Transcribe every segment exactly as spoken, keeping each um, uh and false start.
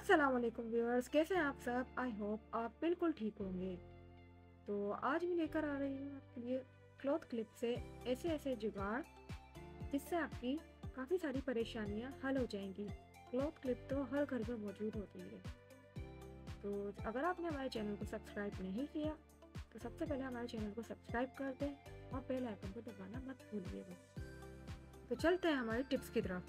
अस्सलाम वालेकुम व्यूअर्स, कैसे हैं आप सब। आई होप आप बिल्कुल ठीक होंगे। तो आज मैं लेकर आ रही हूँ आपके लिए क्लॉथ क्लिप से ऐसे ऐसे जुगाड़ जिससे आपकी काफ़ी सारी परेशानियाँ हल हो जाएंगी। क्लॉथ क्लिप तो हर घर में मौजूद होती है। तो अगर आपने हमारे चैनल को सब्सक्राइब नहीं किया तो सबसे पहले हमारे चैनल को सब्सक्राइब कर दें और बेल आइकन को दबाना मत भूलिएगा। तो चलते हैं हमारी टिप्स की तरफ।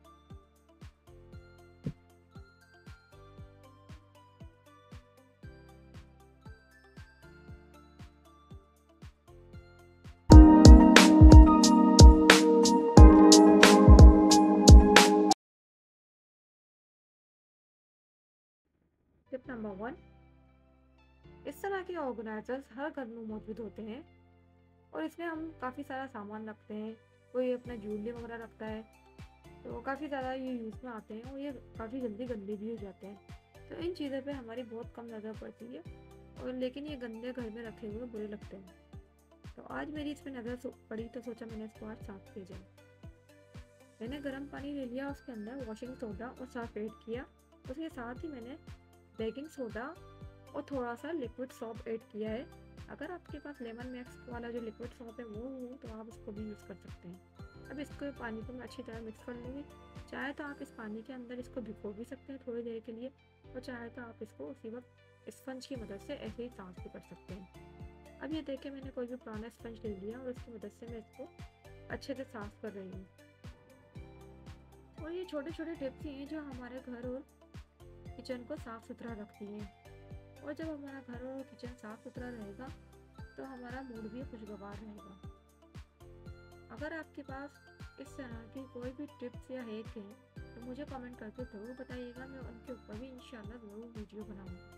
टिप नंबर वन, इस तरह के ऑर्गेनाइजर्स हर घर में मौजूद होते हैं और इसमें हम काफ़ी सारा सामान रखते हैं। कोई अपना ज्वेलरी वगैरह रखता है तो काफ़ी ज़्यादा ये यूज़ में आते हैं और ये काफ़ी जल्दी गंदे भी हो जाते हैं। तो इन चीज़ों पे हमारी बहुत कम नज़र पड़ती है और लेकिन ये गंदे घर में रखे हुए बुरे लगते हैं। तो आज मेरी इस पर नज़र पड़ी तो सोचा मैंने इसको आज साफ़ किया जाए। मैंने गर्म पानी ले लिया, उसके अंदर वॉशिंग सोडा और सर्फ ऐड किया। उसके साथ ही मैंने बेकिंग सोडा और थोड़ा सा लिक्विड सॉप ऐड किया है। अगर आपके पास लेमन मैक्स वाला जो लिक्विड सॉप है वो हो तो आप उसको भी यूज़ कर सकते हैं। अब इसको पानी को मैं अच्छी तरह मिक्स कर लूँगी। चाहे तो आप इस पानी के अंदर इसको भिगो भी सकते हैं थोड़ी देर के लिए और चाहे तो आप इसको उसी वक्त स्पंज की मदद से ऐसे ही साफ भी कर सकते हैं। अब ये देखिए मैंने कोई भी पुराना स्पंज ले लिया और उसकी मदद से मैं इसको अच्छे से साफ कर रही हूँ। और ये छोटे छोटे टिप्स ही हैं जो हमारे घर और किचन को साफ़ सुथरा रखती हैं। और जब हमारा घर और किचन साफ़ सुथरा रहेगा तो हमारा मूड भी खुशगवार रहेगा। अगर आपके पास इस तरह की कोई भी टिप्स या हैक हैं तो मुझे कमेंट करके ज़रूर बताइएगा, मैं उनके ऊपर भी इंशाल्लाह ज़रूर वीडियो बनाऊँगी।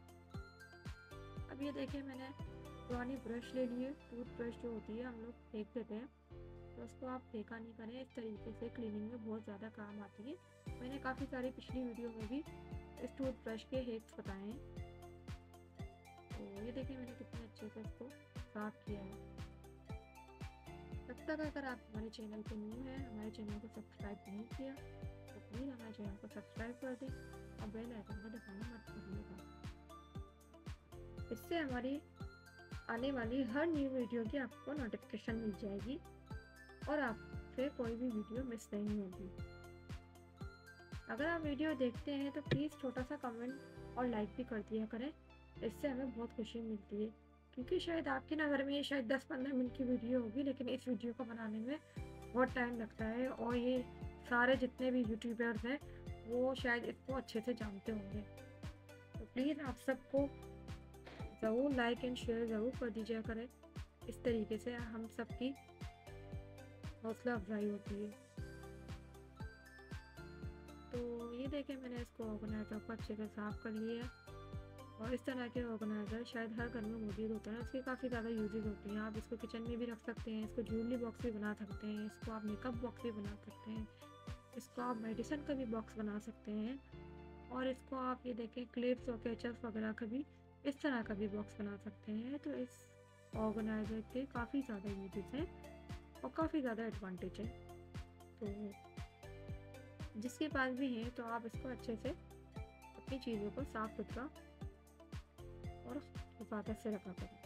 अब ये देखिए मैंने पुरानी ब्रश ले लिए। टूथ ब्रश जो होती है हम लोग फेंक देते हैं तो उसको आप फेंका नहीं करें, इस तरीके से क्लीनिंग में बहुत ज़्यादा काम आती है। मैंने काफ़ी सारी पिछली वीडियो में भी इस टूथ ब्रश के हैक्स बताए हैं। तो ये देखिए मैंने कितने अच्छे से इसको साफ किया है। तब तक अगर आप हमारे चैनल पे न्यू हैं, हमारे चैनल को सब्सक्राइब नहीं किया तो प्लीज़ हमारे चैनल को सब्सक्राइब कर दें और बेल आइकन को दबाना मत भूलिएगा। इससे हमारी आने वाली हर न्यू वीडियो की आपको नोटिफिकेशन मिल जाएगी और आपसे कोई भी वीडियो मिस नहीं होगी। अगर आप वीडियो देखते हैं तो प्लीज़ छोटा सा कमेंट और लाइक भी कर दिया करें, इससे हमें बहुत खुशी मिलती है। क्योंकि शायद आपकी नज़र में ये शायद दस पंद्रह मिनट की वीडियो होगी लेकिन इस वीडियो को बनाने में बहुत टाइम लगता है और ये सारे जितने भी यूट्यूबर्स हैं वो शायद इसको अच्छे से जानते होंगे। तो प्लीज़ आप सबको ज़रूर लाइक एंड शेयर ज़रूर कर दीजिए करें। इस तरीके से हम सबकी हौसला अफजाई होती है। तो ये देखें मैंने इसको ऑर्गेनाइज़र को अच्छे से साफ़ कर लिया और इस तरह के ऑर्गेनाइज़र शायद हर घर में मौजूद होता है। इसके काफ़ी ज़्यादा यूजेस होती हैं। आप इसको किचन में भी रख सकते हैं, इसको ज्वेलरी बॉक्स भी बना सकते हैं, इसको आप मेकअप बॉक्स भी बना सकते हैं, इसको आप मेडिसिन का भी बॉक्स बना सकते हैं और इसको आप ये देखें क्लिप्स और कैचअप वगैरह का भी इस तरह का भी बॉक्स बना सकते हैं। तो इस ऑर्गेनाइज़र के काफ़ी ज़्यादा यूजेस हैं और काफ़ी ज़्यादा एडवांटेज है। तो जिसके पास भी है तो आप इसको अच्छे से अपनी चीज़ों को साफ़ सुथरा और हिफाजत से रखा करें।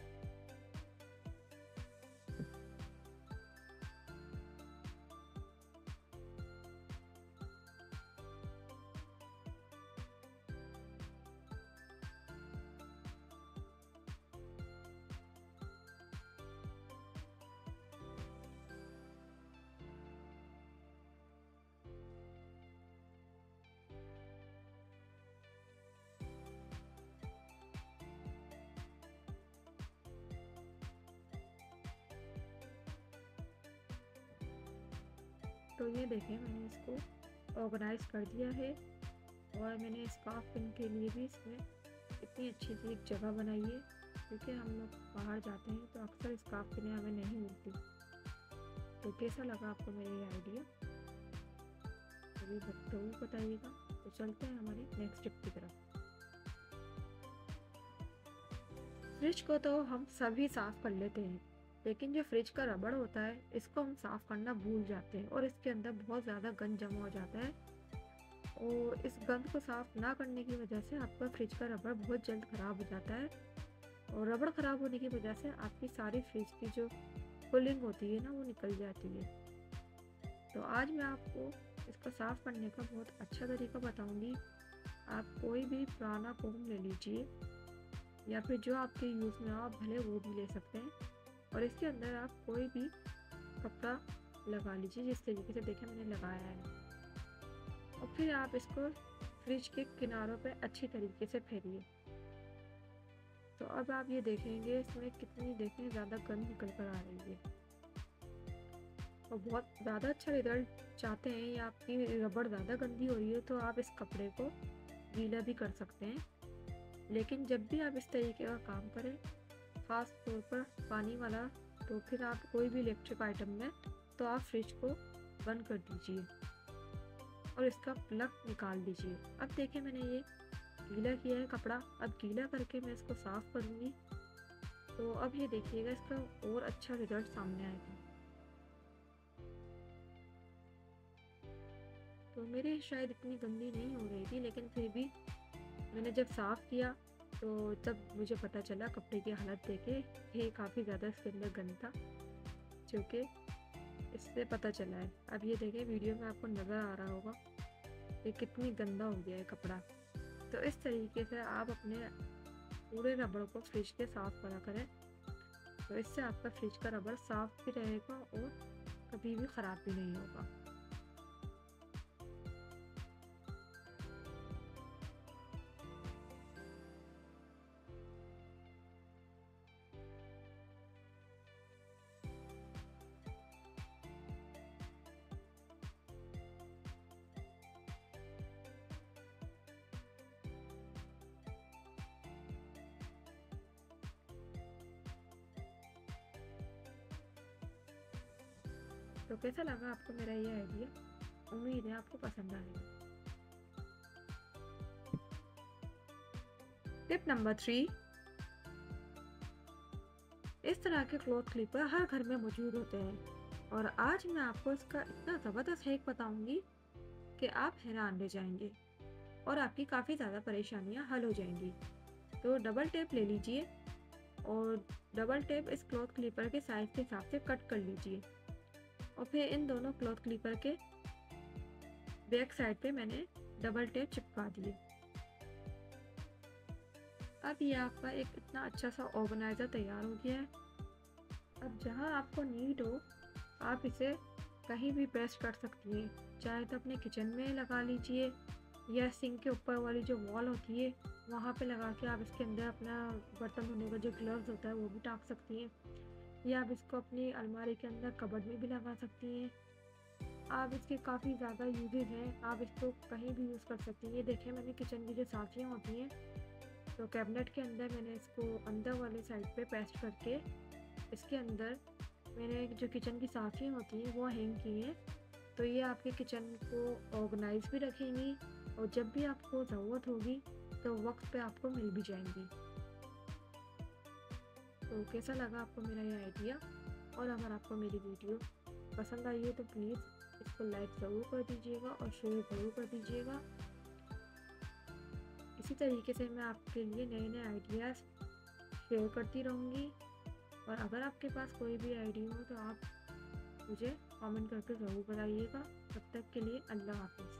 तो ये देखें मैंने इसको ऑर्गेनाइज कर दिया है और मैंने स्कार्फ पिन के लिए भी इसमें इतनी अच्छी सी एक जगह बनाई है क्योंकि हम लोग बाहर जाते हैं तो अक्सर स्कार्फ पिनें हमें नहीं मिलती। तो कैसा लगा आपको मेरा ये आइडिया अभी ज़रूर बताइएगा। तो चलते हैं हमारी नेक्स्ट टिप की तरफ। फ्रिज को तो हम सभी साफ़ कर लेते हैं लेकिन जो फ्रिज का रबड़ होता है इसको हम साफ़ करना भूल जाते हैं और इसके अंदर बहुत ज़्यादा गंद जमा हो जाता है और इस गंद को साफ़ ना करने की वजह से आपका फ्रिज का रबड़ बहुत जल्द ख़राब हो जाता है, और रबड़ ख़राब होने की वजह से आपकी सारी फ्रिज की जो कूलिंग होती है ना वो निकल जाती है। तो आज मैं आपको इसको साफ़ करने का बहुत अच्छा तरीका बताऊंगी। आप कोई भी पुराना कोम ले लीजिए, या फिर जो आपके यूज़ में हो आप भले वो भी ले सकते हैं, और इसके अंदर आप कोई भी कपड़ा लगा लीजिए जिस तरीके से देखें मैंने लगाया है, और फिर आप इसको फ्रिज के किनारों पे अच्छी तरीके से फेरिए। तो अब आप ये देखेंगे इसमें कितनी देखें ज़्यादा गंद निकल कर आ रही है, और बहुत ज़्यादा अच्छा रिजल्ट चाहते हैं या आपकी रबड़ ज़्यादा गंदी हो रही है तो आप इस कपड़े को गीला भी कर सकते हैं। लेकिन जब भी आप इस तरीके का काम करें, ख़ास तौर पर पानी वाला, तो फिर आप कोई भी इलेक्ट्रिक आइटम में तो आप फ्रिज को बंद कर दीजिए और इसका प्लग निकाल दीजिए। अब देखिए मैंने ये गीला किया है कपड़ा, अब गीला करके मैं इसको साफ़ करूँगी। तो अब ये देखिएगा इसका और अच्छा रिजल्ट सामने आएगा। तो मेरी शायद इतनी गंदी नहीं हो रही थी, लेकिन फिर भी मैंने जब साफ़ किया तो तब मुझे पता चला कपड़े की हालत देखे ये काफ़ी ज़्यादा इसके अंदर गंद था, जो कि इससे पता चला है। अब ये देखें वीडियो में आपको नज़र आ रहा होगा ये कितनी गंदा हो गया है कपड़ा। तो इस तरीके से आप अपने पूरे रबड़ को फ्रिज के साफ़ करा करें, तो इससे आपका फ्रिज का रबड़ साफ़ भी रहेगा और कभी भी ख़राब भी नहीं होगा। तो कैसा लगा आपको मेरा ये आइडिया? उम्मीद है आपको पसंद आएगा। टिप नंबर थ्री, इस तरह के क्लॉथ क्लिपर हर घर में मौजूद होते हैं, और आज मैं आपको इसका इतना ज़बरदस्त हैक बताऊंगी कि आप हैरान रह जाएंगे और आपकी काफ़ी ज़्यादा परेशानियां हल हो जाएंगी। तो डबल टेप ले लीजिए और डबल टेप इस क्लॉथ क्लिपर के साइज़ के हिसाब से कट कर लीजिए, और फिर इन दोनों क्लॉथ क्लिपर के बैक साइड पे मैंने डबल टेप चिपका दिए। अब ये आपका एक इतना अच्छा सा ऑर्गेनाइज़र तैयार हो गया है। अब जहाँ आपको नीड हो आप इसे कहीं भी पेस्ट कर सकती हैं, चाहे तो अपने किचन में लगा लीजिए, या सिंक के ऊपर वाली जो वॉल होती है वहाँ पे लगा के आप इसके अंदर अपना बर्तन धोने का जो ग्लव्स होता है वो भी टाक सकती हैं, या आप इसको अपनी अलमारी के अंदर कबर्ड में भी लगा सकती हैं। आप इसके काफ़ी ज़्यादा यूजेज हैं, आप इसको कहीं भी यूज़ कर सकती हैं। ये देखें मैंने किचन की जो साफ़ियाँ होती हैं तो कैबिनेट के अंदर मैंने इसको अंदर वाले साइड पे पेस्ट करके इसके अंदर मैंने जो किचन की साफ़ियाँ होती हैं वो हैंग की हैं। तो ये आपके किचन को ऑर्गेनाइज भी रखेंगी, और जब भी आपको ज़रूरत होगी तो वक्त पे आपको मिल भी जाएंगी। तो कैसा लगा आपको मेरा ये आइडिया? और अगर आपको मेरी वीडियो पसंद आई है तो प्लीज़ इसको लाइक ज़रूर कर दीजिएगा और शेयर ज़रूर कर दीजिएगा। इसी तरीके से मैं आपके लिए नए नए आइडियाज़ शेयर करती रहूँगी, और अगर आपके पास कोई भी आइडिया हो तो आप मुझे कमेंट करके ज़रूर बताइएगा। तब तक के लिए अल्लाह हाफ़िज़।